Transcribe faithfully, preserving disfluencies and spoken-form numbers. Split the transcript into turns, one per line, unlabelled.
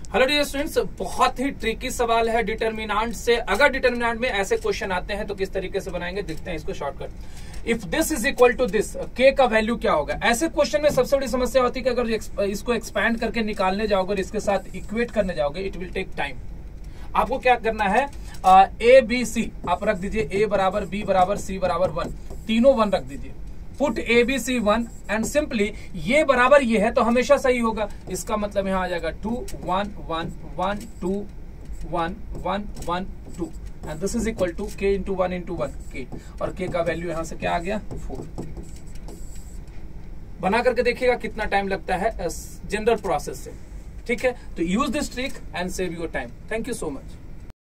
Hello dear students, बहुत ही tricky सवाल है डिटर्मिनेंट से। अगर डिटर्मिनेंट में ऐसे क्वेश्चन आते हैं तो किस तरीके से बनाएंगे, देखते हैं इसको shortcut. If this is equal to this, K का वैल्यू क्या होगा? ऐसे क्वेश्चन में सबसे बड़ी समस्या होती है कि अगर इसको एक्सपैंड करके निकालने जाओगे और इसके साथ इक्वेट करने जाओगे, इट विल टेक टाइम। आपको क्या करना है, ए बी सी आप रख दीजिए, ए बराबर बी बराबर सी बराबर वन, तीनों वन रख दीजिए। Put A B C one and simply ये बराबर ये है तो हमेशा सही होगा। इसका मतलब यहां आ जाएगा two one one one two one one one two and this is equal to K into one into one K, और के का वैल्यू यहां से क्या आ गया, फोर। बना करके देखिएगा कितना टाइम लगता है जनरल प्रोसेस से। ठीक है, तो use this trick and save your time. Thank you so much.